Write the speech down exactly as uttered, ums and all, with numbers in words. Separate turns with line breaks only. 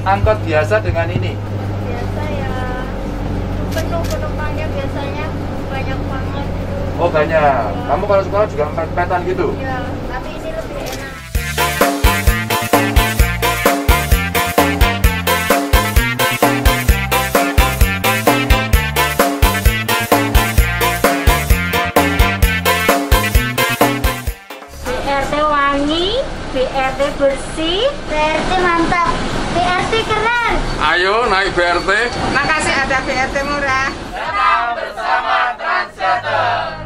angkot biasa dengan ini?
Biasa ya, penuh penumpangnya biasanya banyak banget.
Oh banyak. Kamu kalau sekolah juga empet-empetan gitu?
Ya, tapi ini lebih enak. B R T wangi, B R T bersih, B R T mantap, B R T keren.
Ayo naik B R T.
Makasih ada B R T murah.
Senang bersama Trans Jateng.